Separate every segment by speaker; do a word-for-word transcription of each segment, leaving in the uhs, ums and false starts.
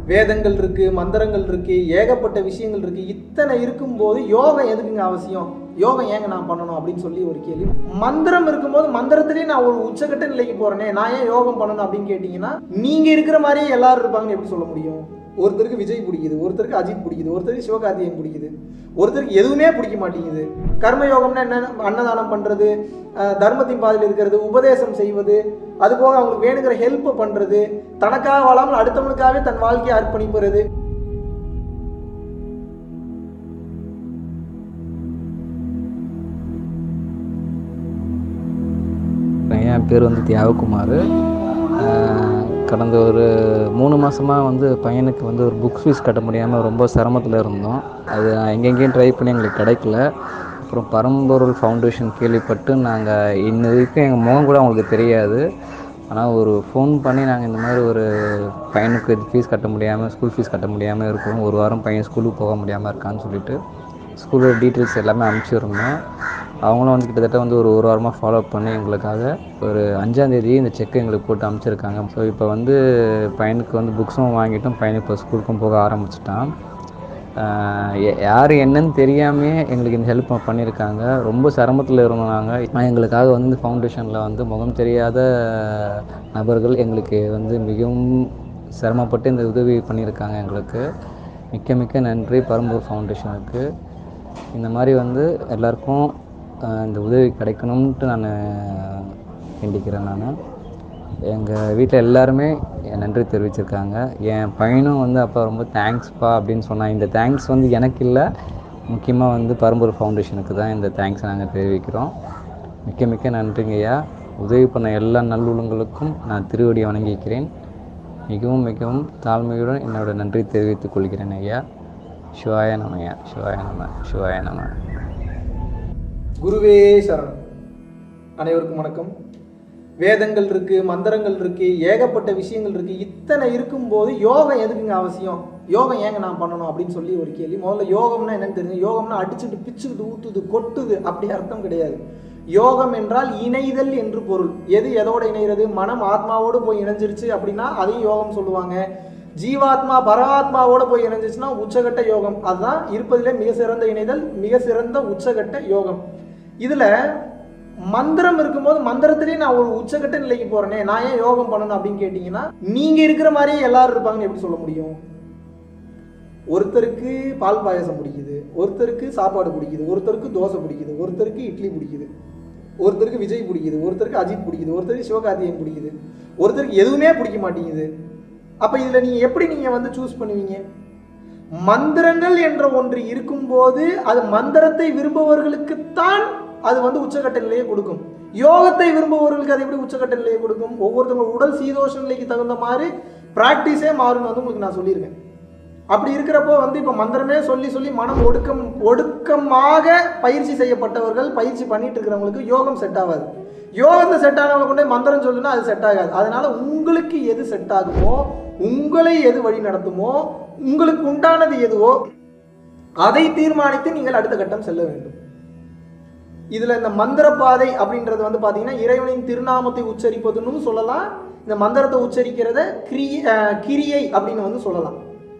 Speaker 1: வேதங்கள் இருக்குது, மந்திரங்கள் இருக்குது, ஏகப்பட்ட விஷயங்கள் இருக்குது. இத்தனை இருக்கும்போது யோகம் எதுக்குங்க அவசியம்? யோகம் ஏங்க நான் பண்ணணும் அப்படின்னு சொல்லி ஒரு கேள்வி. மந்திரம் இருக்கும்போது மந்திரத்திலேயே நான் ஒரு உச்சகட்ட நிலைக்கு போகிறேனே, நான் ஏன் யோகம் பண்ணணும் அப்படின்னு கேட்டிங்கன்னா, நீங்கள் இருக்கிற மாதிரியே எல்லாரும் இருப்பாங்கன்னு எப்படி சொல்ல முடியும்? ஒருத்தருக்கு விஜய் பிடிக்குது, ஒருத்தருக்கு அஜித் பிடிக்குது, ஒருத்தருக்கு சிவகார்த்திகேயன் பிடிக்குது, ஒருத்தருக்கு எதுவுமே பிடிக்க மாட்டேங்குது. கர்மயோகம்னா என்ன? அன்னதானம் பண்ணுறது, தர்மத்தின் பாதையில் இருக்கிறது, உபதேசம் செய்வது, அதுபோக அவங்களுக்கு வேணுங்கிற ஹெல்ப்பை பண்ணுறது, தனக்காக வாழாமல் அடுத்தவனுக்காகவே தன் வாழ்க்கையை அர்ப்பணிப்புறது.
Speaker 2: என் பேர் வந்து தியாககுமார். கடந்த ஒரு மூணு மாதமாக வந்து பையனுக்கு வந்து ஒரு புக்ஸ் ஃபீஸ் கட்ட முடியாமல் ரொம்ப சிரமத்தில் இருந்தோம். அது எங்கெங்கேயும் ட்ரை பண்ணி எங்களுக்கு கிடைக்கல. அப்புறம் பரம்பொருள் ஃபவுண்டேஷன் கேள்விப்பட்டு நாங்கள் இன்ன வரைக்கும் எங்கள் முகம் கூட அவங்களுக்கு தெரியாது. ஆனால் ஒரு ஃபோன் பண்ணி நாங்கள் இந்த மாதிரி ஒரு பையனுக்கு ஃபீஸ் கட்ட முடியாமல், ஸ்கூல் ஃபீஸ் கட்ட முடியாமல் இருக்கோம், ஒரு வாரம் பையன் ஸ்கூலுக்கு போக முடியாமல் இருக்கான்னு சொல்லிவிட்டு ஸ்கூலோட டீட்டெயில்ஸ் எல்லாமே அனுப்பிச்சிருந்தோம். அவங்களும் வந்து கிட்டத்தட்ட வந்து ஒரு ஒரு வாரமாக ஃபாலோ பண்ணி எங்களுக்காக ஒரு அஞ்சாந்தேதி இந்த செக்கை எங்களுக்கு போட்டு அனுப்பிச்சிருக்காங்க. ஸோ இப்போ வந்து பையனுக்கு வந்து புக்ஸும் வாங்கிட்டோம், பையனுக்கு இப்போ ஸ்கூலுக்கும் போக ஆரம்பிச்சிட்டான். யார் என்னன்னு தெரியாமே எங்களுக்கு இந்த ஹெல்ப் பண்ணியிருக்காங்க. ரொம்ப சிரமத்தில் இருந்தோம் நாங்கள். எங்களுக்காக வந்து இந்த ஃபவுண்டேஷனில் வந்து முகம் தெரியாத நபர்கள் எங்களுக்கு வந்து மிகவும் சிரமப்பட்டு இந்த உதவி பண்ணியிருக்காங்க. எங்களுக்கு மிக்க மிக்க நன்றி பரம்பூர் ஃபவுண்டேஷனுக்கு. இந்த மாதிரி வந்து எல்லாருக்கும் இந்த உதவி கிடைக்கணும்ன்ட்டு நான் வேண்டிக்கிறேன். நான் எங்கள் வீட்டில் எல்லாருமே நன்றி தெரிவிச்சிருக்காங்க. என் பையனும் வந்து அப்போ ரொம்ப தேங்க்ஸ்ப்பா அப்படின்னு சொன்னான். இந்த தேங்க்ஸ் வந்து எனக்கு இல்லை, முக்கியமாக வந்து பரம்பூர் ஃபவுண்டேஷனுக்கு தான் இந்த தேங்க்ஸை நாங்கள் தெரிவிக்கிறோம். மிக்க மிக்க நன்றிங்கய்யா. உதவி பண்ண எல்லா நல்லுள்ளங்களுக்கும் நான் திருவடி வணங்கிக்கிறேன். மிகவும் மிகவும் தாழ்மையுடன் என்னோட நன்றி தெரிவித்துக் கொள்கிறேன் ஐயா. சிவாய நமயா, சிவாய நம, சிவாய நம.
Speaker 1: குருவே சரணம். அனைவருக்கும் வணக்கம். வேதங்கள் இருக்குது, மந்திரங்கள் இருக்குது, ஏகப்பட்ட விஷயங்கள் இருக்குது. இத்தனை இருக்கும்போது யோகம் எதுக்குங்க அவசியம்? யோகம் ஏங்க நான் பண்ணணும் அப்படின்னு சொல்லி ஒரு கேள்வி. முதல்ல யோகம்னா என்னன்னு தெரிஞ்சு, யோகம்னா அடிச்சுட்டு பிச்சுக்குது, ஊற்றுது, கொட்டுது அப்படி அர்த்தம் கிடையாது. யோகம் என்றால் இணைதல் என்று பொருள். எது எதோட இணைகிறது? மனம் ஆத்மாவோடு போய் இணைஞ்சிருச்சு அப்படின்னா அதையும் யோகம் சொல்லுவாங்க. ஜீவாத்மா பரமாத்மாவோட போய் இணைஞ்சிச்சுன்னா உச்சகட்ட யோகம். அதுதான் இருப்பதிலே மிக சிறந்த இணைதல், மிக சிறந்த உச்சகட்ட யோகம். இதுல மந்திரம் இருக்கும்போது மந்திரத்திலேயே நான் ஒரு உச்சகட்ட நிலைக்கு போறேனே, நான் ஏன் யோகம் பண்ணணும் அப்படின்னு கேட்டீங்கன்னா, நீங்க இருக்கிற மாதிரியே எல்லாரும் இருப்பாங்கன்னு எப்படி சொல்ல முடியும்? ஒருத்தருக்கு பால் பாயசம் பிடிக்குது, ஒருத்தருக்கு சாப்பாடு பிடிக்குது, ஒருத்தருக்கு தோசை பிடிக்குது, ஒருத்தருக்கு இட்லி பிடிக்குது, ஒருத்தருக்கு விஜய் பிடிக்குது, ஒருத்தருக்கு அஜித் பிடிக்குது, ஒருத்தருக்கு சிவகார்த்திகேயன் பிடிக்குது, ஒருத்தருக்கு எதுவுமே பிடிக்க மாட்டேங்குது. அப்ப இதுல நீங்க எப்படி நீங்க வந்து சூஸ் பண்ணுவீங்க? மந்திரங்கள் என்ற ஒன்று இருக்கும்போது அது மந்திரத்தை விரும்புபவர்களுக்குத்தான் அது வந்து உச்சகட்ட நிலையை கொடுக்கும். யோகத்தை விரும்புபவர்களுக்கு அது எப்படி உச்சகட்ட நிலையை கொடுக்கும்? ஒவ்வொருத்தவங்க உடல் சீதோஷ நிலைக்கு தகுந்த மாதிரி பிராக்டிஸே மாறும் வந்து உங்களுக்கு நான் சொல்லியிருக்கேன். அப்படி இருக்கிறப்போ வந்து இப்போ மந்திரமே சொல்லி சொல்லி மனம் ஒடுக்கம் ஒடுக்கமாக பயிற்சி செய்யப்பட்டவர்கள், பயிற்சி பண்ணிட்டு இருக்கிறவங்களுக்கு யோகம் செட் ஆகாது. யோகத்தை செட் ஆனவங்க கொண்டே மந்திரம் சொல்லுன்னா அது செட் ஆகாது. அதனால உங்களுக்கு எது செட் ஆகுமோ, உங்களை எது வழி நடத்துமோ, உங்களுக்கு உண்டானது எதுவோ அதை தீர்மானித்து நீங்கள் அடுத்த கட்டம் செல்ல வேண்டும். இதுல இந்த மந்திர பாதை அப்படின்றது வந்து பாத்தீங்கன்னா இறைவனின் திருநாமத்தை உச்சரிப்பதுன்னு சொல்லலாம். இந்த மந்திரத்தை உச்சரிக்கிறத கிரிய கிரியை அப்படின்னு வந்து சொல்லலாம்.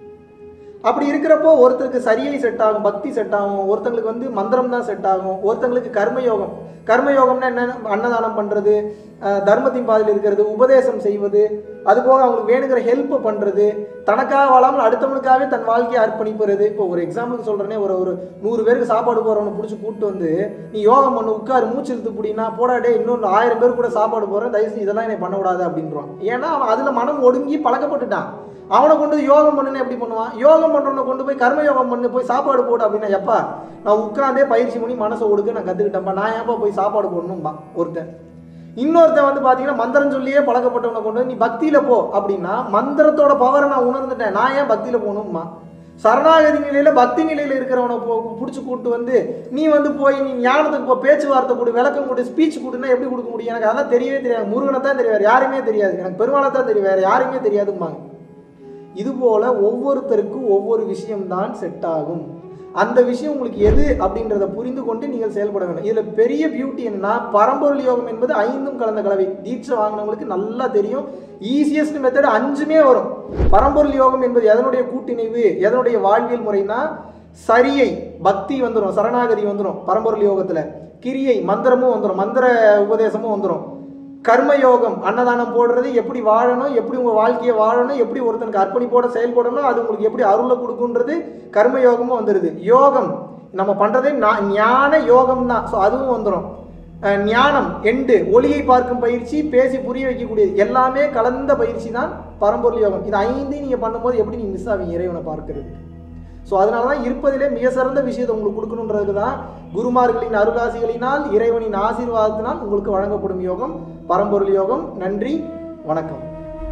Speaker 1: அப்படி இருக்கிறப்போ ஒருத்தருக்கு சரியை செட் ஆகும், பக்தி செட் ஆகும், ஒருத்தங்களுக்கு வந்து மந்திரம் தான் செட் ஆகும், ஒருத்தங்களுக்கு கர்மயோகம். கர்மயோகம்னா என்ன? அன்னதானம் பண்ணுறது, தர்மத்தின் பாதையில் இருக்கிறது, உபதேசம் செய்வது, அதுபோக அவங்களுக்கு வேணுங்கிற ஹெல்ப்பை பண்ணுறது, தனக்காக வாழாமல் அடுத்தவனுக்காகவே தன் வாழ்க்கையை அர்ப்பணிப்புறது. இப்போ ஒரு எக்ஸாம்பிளுக்கு சொல்கிறேனே, ஒரு ஒரு நூறு பேருக்கு சாப்பாடு போகிறவனை பிடிச்சி கூப்பிட்டு வந்து நீ யோகம் பண்ணு, உட்காரு, மூச்சு இழுத்து பிடினா போடாடே, இன்னொன்று ஆயிரம் பேர் கூட சாப்பாடு போகிறேன், தயவுசெய்து இதெல்லாம் என்னை பண்ணக்கூடாது அப்படின்றான். ஏன்னா அவன் அதில் மனம் ஒடுங்கி பழக்கப்பட்டுட்டான். அவனை கொண்டு யோகம் பண்ணுன்னு எப்படி பண்ணுவான்? யோகம் பண்ணுறவனை கொண்டு போய் கர்ம யோகம் பண்ணு, போய் சாப்பாடு போடு அப்படின்னா, எப்பா நான் உட்காந்தே பயிற்சி பண்ணி மனசை ஒடுக்க நான் கற்றுக்கிட்டேன்ப்பா, நான் ஏன்ப்பா போய் சாப்பாடு போடணும்பா ஒருத்தன். இன்னொருத்தன் வந்து பார்த்தீங்கன்னா மந்திரம் சொல்லியே பழக்கப்பட்டவனை கொண்டு நீ பக்தியில் போ அப்படின்னா, மந்திரத்தோட பவரை நான் உணர்ந்துட்டேன், நான் ஏன் பக்தியில் போகணும்மா? சரணாகதி நிலையில் பக்தி நிலையில் இருக்கிறவனை போ பிடிச்சி கூப்பிட்டு வந்து நீ வந்து போய் நீ ஞானத்துக்கு போ, பேச்சுவார்த்தை கொடு, விளக்கம் கொடு, ஸ்பீச் கொடுன்னா எப்படி கொடுக்க முடியும்? எனக்கு அதெல்லாம் தெரியவே தெரியாது. முருகனை தான் தெரியாது, யாருமே தெரியாது. எனக்கு பெருமாளை தான் தெரியும், வேறு யாருமே தெரியாதும்பாங்க. இதுபோல் ஒவ்வொருத்தருக்கும் ஒவ்வொரு விஷயம்தான் செட் ஆகும். அந்த விஷயம் உங்களுக்கு எது அப்படின்றத புரிந்து கொண்டு நீங்கள் செயல்பட வேண்டும். இதில் பெரிய பியூட்டி என்னன்னா, பரம்பொருள் யோகம் என்பது ஐந்தும் கலந்த கலவை. தீட்சை வாங்கினவங்களுக்கு நல்லா தெரியும். ஈஸியஸ்ட் மெத்தட் அஞ்சுமே வரும். பரம்பொருள் யோகம் என்பது எதனுடைய கூட்டிணைவு, எதனுடைய வாழ்வியல் முறைனா, சரியை பக்தி வந்துடும், சரணாகதி வந்துடும் பரம்பொருள் யோகத்தில். கிரியை மந்திரமும் வந்துடும், மந்திர உபதேசமும் வந்துடும். கர்மயோகம் அன்னதானம் போடுறது, எப்படி வாழணும், எப்படி உங்கள் வாழ்க்கையை வாழணும், எப்படி ஒருத்தனுக்கு அர்ப்பணிப்போட செயல்படணும், அது உங்களுக்கு எப்படி அருளை கொடுக்குன்றது கர்மயோகமும் வந்துடுது. யோகம் நம்ம பண்ணுறதே ஞான யோகம் தான். ஸோ அதுவும் வந்துடும். ஞானம் எண்டு ஒளியை பார்க்கும் பயிற்சி, பேசி புரிய வைக்கக்கூடியது, எல்லாமே கலந்த பயிற்சி தான் பரம்பொருள் யோகம். இது ஐந்தையும் நீங்கள் பண்ணும்போது எப்படி நீங்கள் மிஸ் ஆவீங்க இறைவனை பார்க்கறது. ஸோ அதனால தான் இருப்பதிலே மிக சிறந்த விஷயத்தை உங்களுக்கு கொடுக்கணுன்றதுக்கு தான் குருமார்களின் அருளாசிகளினால், இறைவனின் ஆசீர்வாதத்தினால் உங்களுக்கு வழங்கப்படும் யோகம் பரம்பொருள் யோகம். நன்றி, வணக்கம்.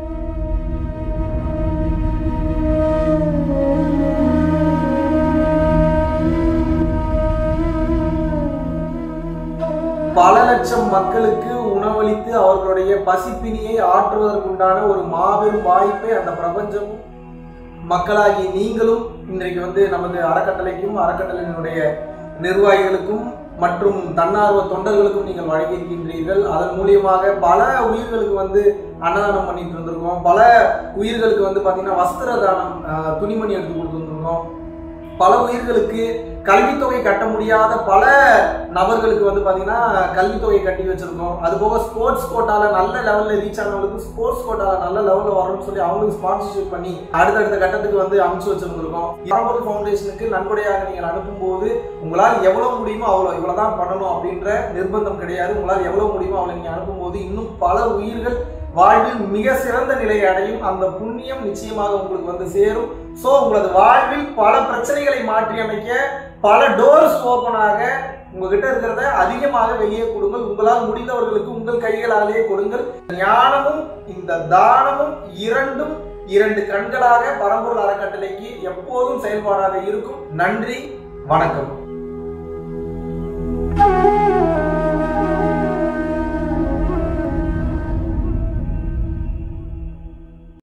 Speaker 3: பல லட்சம் மக்களுக்கு உணவளித்து அவர்களுடைய பசிப்பினியை ஆற்றுவதற்குண்டான ஒரு மாபெரும் வாய்ப்பை அந்த பிரபஞ்சமும் மக்களாகி நீங்களும் இன்றைக்கு வந்து நமது அறக்கட்டளைக்கும் அறக்கட்டளையினுடைய நிர்வாகிகளுக்கும் மற்றும் தன்னார்வ தொண்டர்களுக்கும் நீங்கள் வழங்கியிருக்கின்றீர்கள். அதன் மூலியமாக பல உயிர்களுக்கு வந்து அன்னதானம் பண்ணிட்டு இருந்திருக்கோம். பல உயிர்களுக்கு வந்து பார்த்தீங்கன்னா வஸ்திர தானம், துணிமணி எடுத்து கொடுத்துருந்துருக்கோம். பல உயிர்களுக்கு கல்வித்தொகை கட்ட முடியாத பல நபர்களுக்கு வந்து பார்த்தீங்கன்னா கல்வித்தொகை கட்டி வச்சிருக்கோம். அதுபோக ஸ்போர்ட்ஸ் கோட்டால நல்ல லெவலில் ரீச் ஆனவங்களுக்கு ஸ்போர்ட்ஸ் கோட்டால நல்ல லெவலில் வரணும்னு சொல்லி அவங்களுக்கு ஸ்பான்சர்ஷிப் பண்ணி அடுத்தடுத்த கட்டத்துக்கு வந்து அமைச்சு வச்சிருந்திருக்கோம். பரம்பொருள் ஃபவுண்டேஷனுக்கு நன்கொடையாக நீங்கள் அனுப்பும்போது உங்களால் எவ்வளவு முடியுமோ அவ்வளோ இவ்வளோதான் பண்ணணும் அப்படின்ற நிர்பந்தம் கிடையாது. உங்களால் எவ்வளவு முடியுமோ அவ்வளோ நீங்கள் அனுப்பும்போது இன்னும் பல உயிர்கள் வாழ்வில் மிக சிறந்த நிலையை அடையும். அந்த புண்ணியம் நிச்சயமாக உங்களுக்கு வந்து சேரும். ஸோ உங்களது வாழ்வில் பல பிரச்சனைகளை மாற்றி அமைக்க பல டோர்ஸ் ஓப்பன் ஆக உங்ககிட்ட இருக்கிறத அதிகமாக வெளியே கொடுங்கள். உங்களால் முடிந்தவர்களுக்கு உங்கள் கைகளாலேயே கொடுங்கள். ஞானமும் இந்த தானமும் இரண்டும் இரண்டு கண்களாக பரம்பொருள் அறக்கட்டளைக்கு எப்போதும் செயல்பாடாக இருக்கும். நன்றி, வணக்கம்.